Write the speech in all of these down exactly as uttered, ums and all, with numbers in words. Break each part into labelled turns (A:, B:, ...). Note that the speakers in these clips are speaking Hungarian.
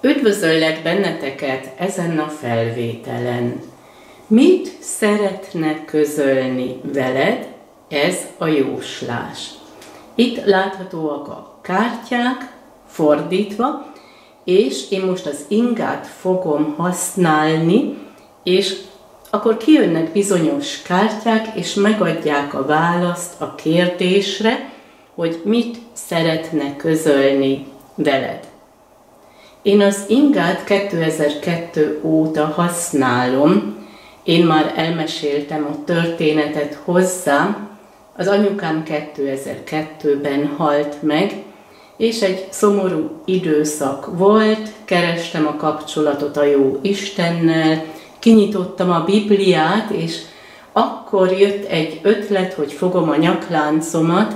A: Üdvözöllek benneteket ezen a felvételen. Mit szeretne közölni veled ez a jóslás? Itt láthatóak a kártyák fordítva, és én most az ingát fogom használni, és akkor kijönnek bizonyos kártyák, és megadják a választ a kérdésre, hogy mit szeretne közölni veled. Én az ingát kétezer-kettő óta használom, én már elmeséltem a történetet hozzá, az anyukám kétezer-kettőben halt meg, és egy szomorú időszak volt, kerestem a kapcsolatot a jó Istennel, kinyitottam a Bibliát, és akkor jött egy ötlet, hogy fogom a nyakláncomat,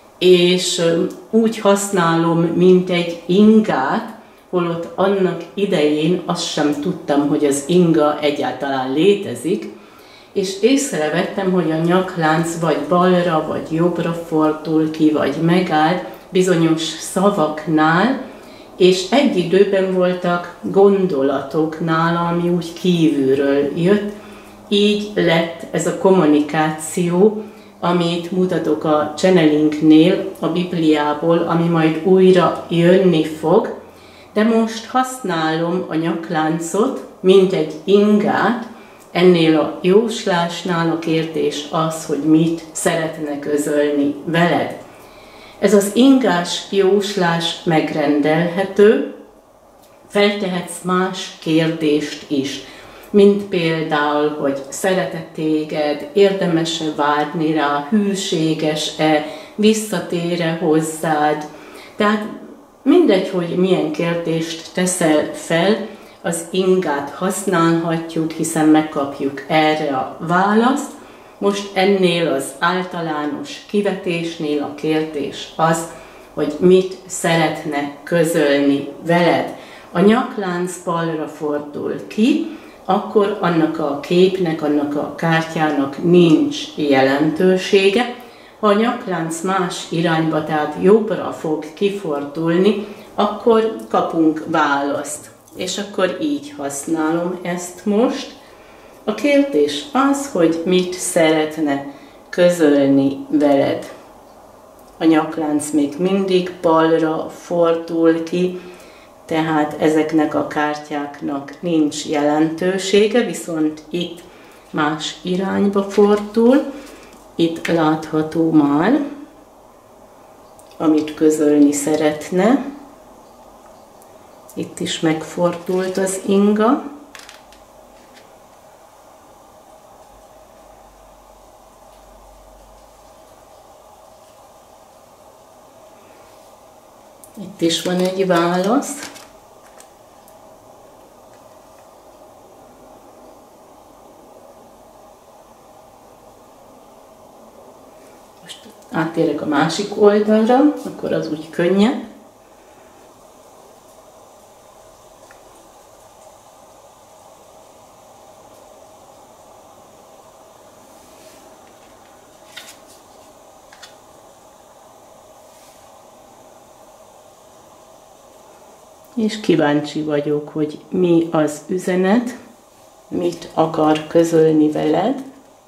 A: és úgy használom, mint egy ingát, holott annak idején azt sem tudtam, hogy az inga egyáltalán létezik, és észrevettem, hogy a nyaklánc vagy balra, vagy jobbra fordul ki, vagy megáll bizonyos szavaknál, és egy időben voltak gondolatok nála, ami úgy kívülről jött, így lett ez a kommunikáció, amit mutatok a channelingnél, a Bibliából, ami majd újra jönni fog, de most használom a nyakláncot, mint egy ingát. Ennél a jóslásnál a kérdés az, hogy mit szeretne közölni veled. Ez az ingás jóslás megrendelhető, feltehetsz más kérdést is, mint például, hogy szeret-e téged, érdemes-e várni rá, hűséges-e, visszatér-e hozzád. Tehát mindegy, hogy milyen kérdést teszel fel, az ingát használhatjuk, hiszen megkapjuk erre a választ. Most ennél az általános kivetésnél a kérdés az, hogy mit szeretne közölni veled. A nyaklánc balra fordul ki, akkor annak a képnek, annak a kártyának nincs jelentősége. Ha a nyaklánc más irányba, tehát jobbra fog kifordulni, akkor kapunk választ. És akkor így használom ezt most. A kérdés az, hogy mit szeretne közölni veled. A nyaklánc még mindig balra fordul ki, tehát ezeknek a kártyáknak nincs jelentősége, viszont itt más irányba fordul. Itt látható már, amit közölni szeretne. Itt is megfordult az inga. Itt is van egy válasz. Most áttérek a másik oldalra, akkor az úgy könnyebb. És kíváncsi vagyok, hogy mi az üzenet, mit akar közölni veled.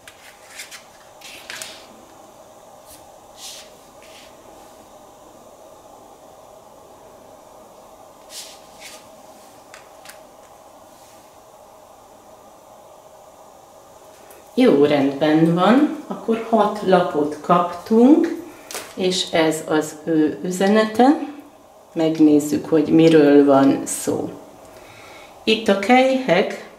A: Jó, rendben van, akkor hat lapot kaptunk, és ez az ő üzenete. Megnézzük, hogy miről van szó. Itt a kelyhek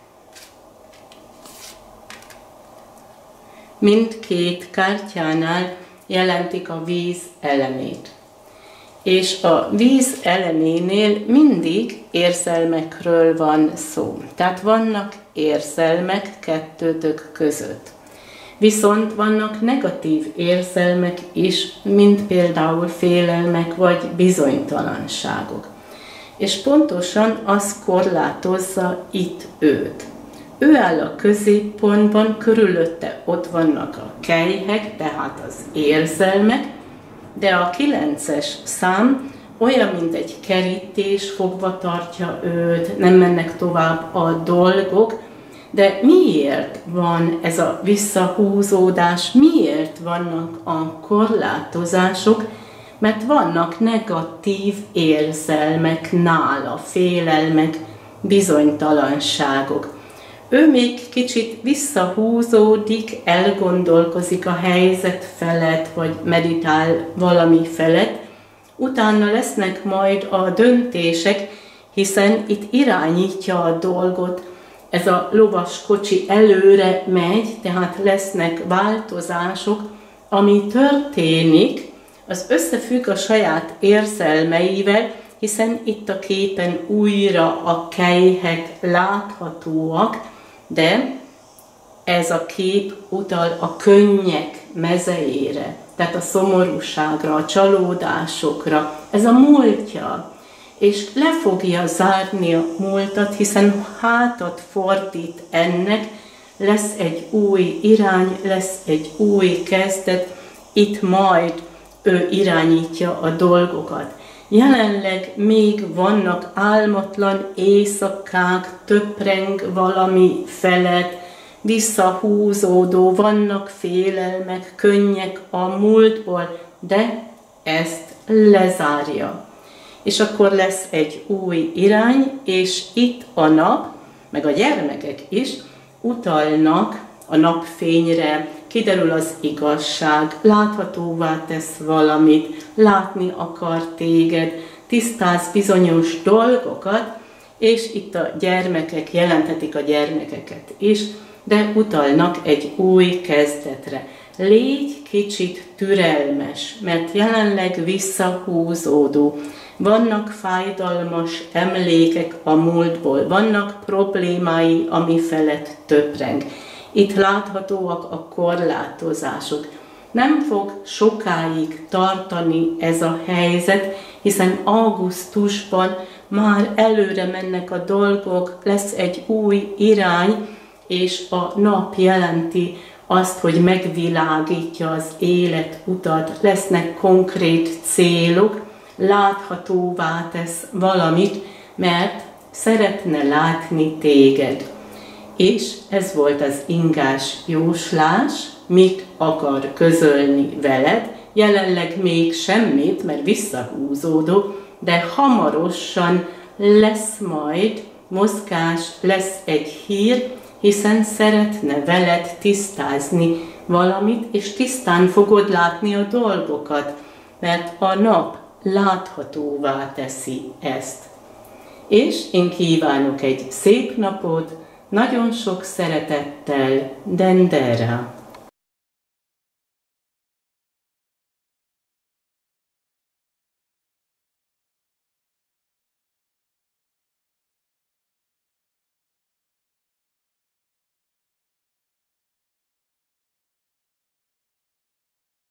A: mindkét kártyánál jelentik a víz elemét. És a víz eleménél mindig érzelmekről van szó. Tehát vannak érzelmek kettőtök között. Viszont vannak negatív érzelmek is, mint például félelmek vagy bizonytalanságok. És pontosan az korlátozza itt őt. Ő áll a középpontban, körülötte ott vannak a kelyhek, tehát az érzelmek, de a kilences szám olyan, mint egy kerítés, fogva tartja őt, nem mennek tovább a dolgok. De miért van ez a visszahúzódás, miért vannak a korlátozások? Mert vannak negatív érzelmek nála, félelmek, bizonytalanságok. Ő még kicsit visszahúzódik, elgondolkozik a helyzet felett, vagy meditál valami felett. Utána lesznek majd a döntések, hiszen itt irányítja a dolgot. Ez a lovas kocsi előre megy, tehát lesznek változások, ami történik, az összefügg a saját érzelmeivel, hiszen itt a képen újra a kelyhek láthatóak, de ez a kép utal a könnyek mezejére, tehát a szomorúságra, a csalódásokra, ez a múltja. És le fogja zárni a múltat, hiszen hátat fordít ennek, lesz egy új irány, lesz egy új kezdet, itt majd ő irányítja a dolgokat. Jelenleg még vannak álmatlan éjszakák, töpreng valami felett, visszahúzódó, vannak félelmek, könnyek a múltból, de ezt lezárja. És akkor lesz egy új irány, és itt a nap, meg a gyermekek is utalnak a napfényre, kiderül az igazság, láthatóvá tesz valamit, látni akar téged, tisztáz bizonyos dolgokat, és itt a gyermekek jelenthetik a gyermekeket is, de utalnak egy új kezdetre. Légy kicsit türelmes, mert jelenleg visszahúzódó. Vannak fájdalmas emlékek a múltból, vannak problémái, ami felett töpreng. Itt láthatóak a korlátozások. Nem fog sokáig tartani ez a helyzet, hiszen augusztusban már előre mennek a dolgok, lesz egy új irány, és a nap jelenti azt, hogy megvilágítja az életutat, lesznek konkrét célok, láthatóvá tesz valamit, mert szeretne látni téged. És ez volt az ingás jóslás, mit akar közölni veled, jelenleg még semmit, mert visszahúzódó, de hamarosan lesz majd mozgás, lesz egy hír, hiszen szeretne veled tisztázni valamit, és tisztán fogod látni a dolgokat, mert a nap láthatóvá teszi ezt. És én kívánok egy szép napot, nagyon sok szeretettel, Dendera.